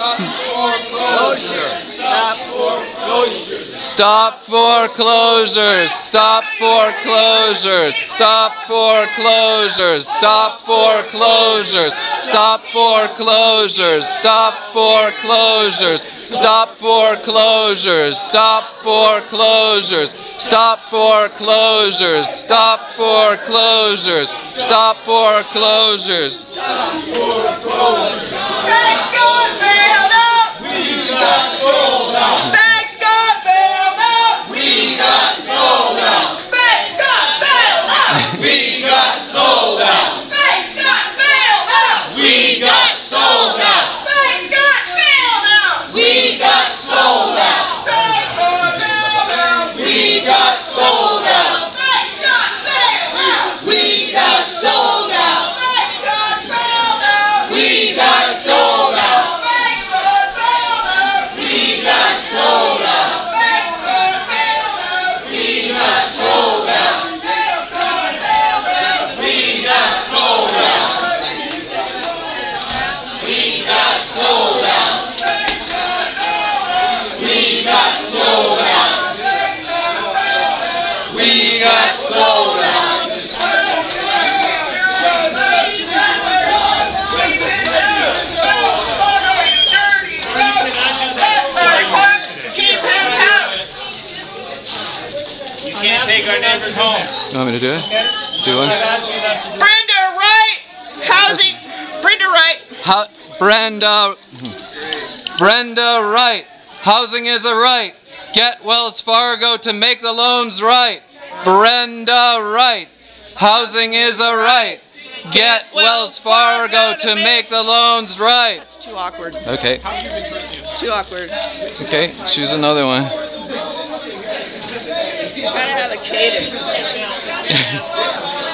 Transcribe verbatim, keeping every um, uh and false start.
Stop foreclosures. Stop foreclosures. Stop foreclosures. Stop foreclosures. Stop foreclosures. Stop foreclosures. Stop foreclosures. Stop foreclosures. Stop foreclosures. Stop foreclosures. Stop foreclosures. Stop foreclosures. Banks got bailed out. We got sold out. Banks got bailed out. We got sold out. Banks got bailed out. We got sold out. Banks got bailed out. We got sold out. Banks got bailed out. We got sold out. Banks got bailed out. We got sold out. Banks got bailed out. We got sold out. Banks got bailed out. We got sold out. Banks got bailed out. We got sold out. Banks got bailed out. We got sold out. Banks got bailed out. We got sold out. We got sold out. We got sold out. We got sold out. You can't take our neighbors home. You want me to do it? Do one? Brenda Wright, housing. Brenda Wright. How, Brenda. Brenda Wright. Housing is a right. Get Wells Fargo to make the loans right. Brenda Wright. Housing is a right. Get Wells Fargo to make the loans right. That's too awkward. Okay. It's too awkward. Okay. Choose another one. It's gotta have a cadence.